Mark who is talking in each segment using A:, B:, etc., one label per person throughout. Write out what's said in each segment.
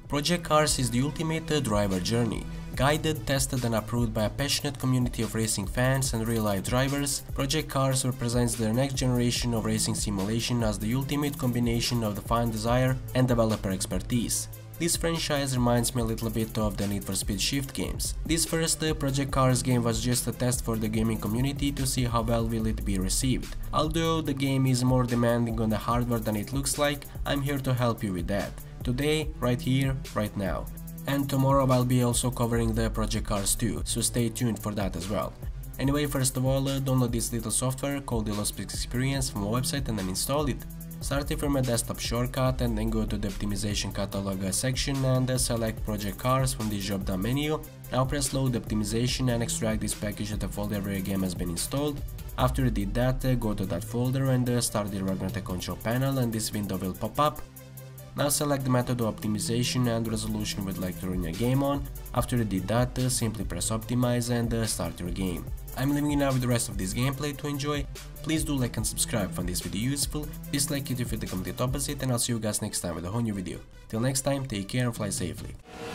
A: Project Cars is the ultimate driver journey. Guided, tested and approved by a passionate community of racing fans and real-life drivers, Project Cars represents the next generation of racing simulation as the ultimate combination of the fan desire and developer expertise. This franchise reminds me a little bit of the Need for Speed Shift games. This first Project Cars game was just a test for the gaming community to see how well will it be received. Although the game is more demanding on the hardware than it looks like, I'm here to help you with that. Today, right here, right now. And tomorrow I'll be also covering the Project Cars 2, so stay tuned for that as well. Anyway, first of all, download this little software called the Lost Peaks Experience from a website and then install it. Start it from a desktop shortcut and then go to the optimization catalog section and select Project Cars from the drop down menu. Now press load optimization and extract this package at the folder where your game has been installed. After you did that, go to that folder and start the run at the control panel and this window will pop up. Now select the method of optimization and resolution you would like to run your game on. After you did that, simply press optimize and start your game. I'm leaving you now with the rest of this gameplay to enjoy. Please do like and subscribe if you found this video useful, dislike it if you feel the complete opposite, and I'll see you guys next time with a whole new video. Till next time, take care and fly safely.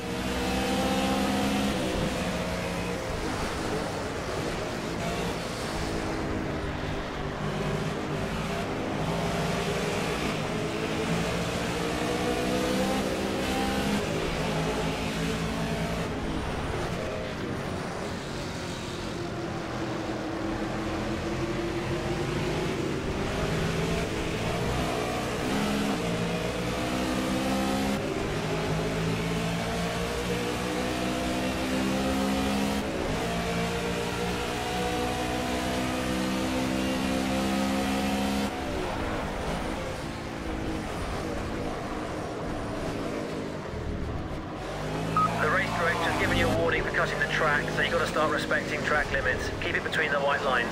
B: Giving you a warning for cutting the track, so you've got to start respecting track limits. Keep it between the white lines.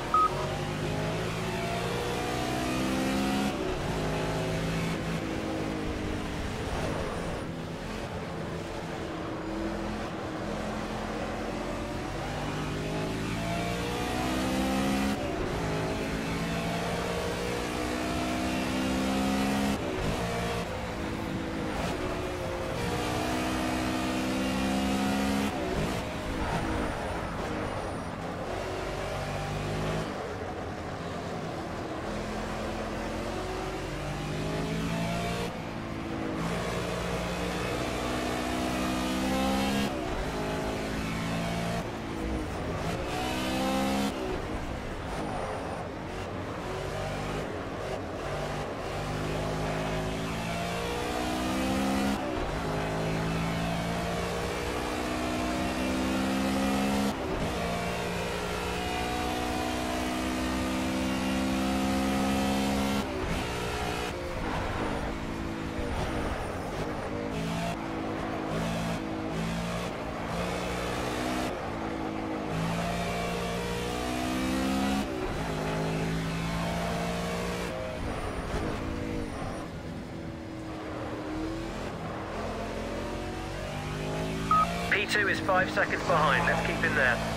B: P2 is 5 seconds behind, let's keep in there.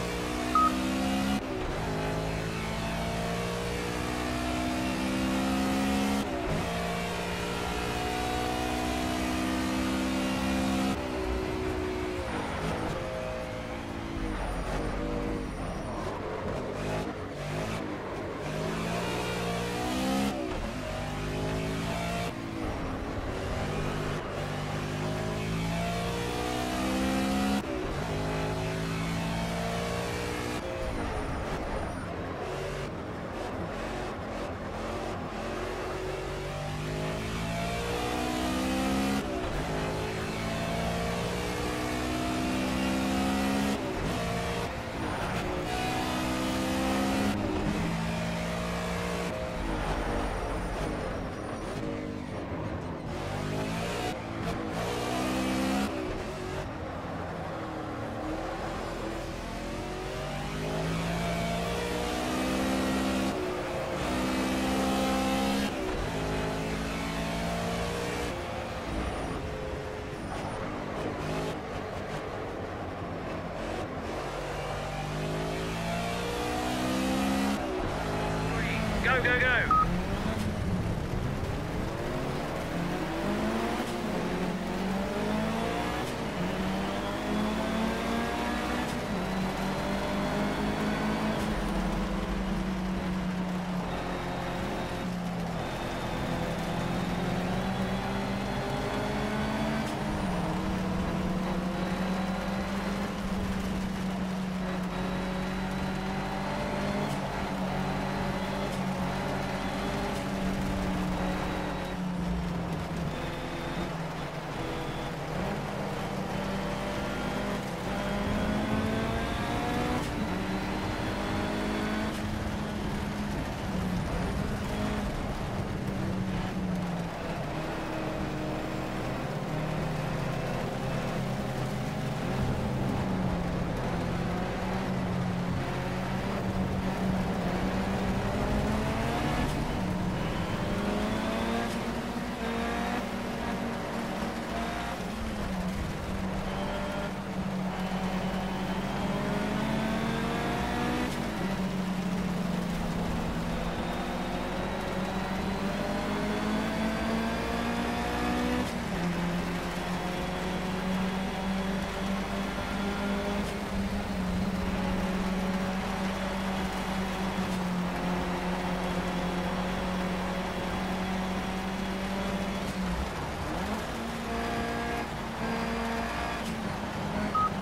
B: Go, go, go!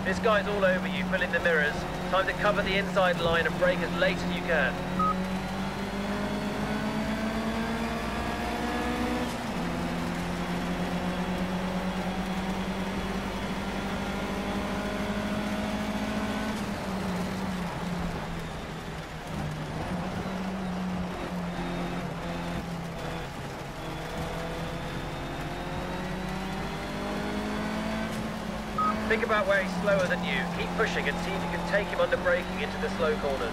B: This guy's all over you, filling the mirrors. Time to cover the inside line and brake as late as you can. Think about where he's slower than you. Keep pushing and see if you can take him under braking into the slow corners.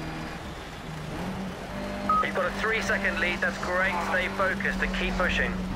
B: You've got a 3-second lead, that's great. Stay focused and keep pushing.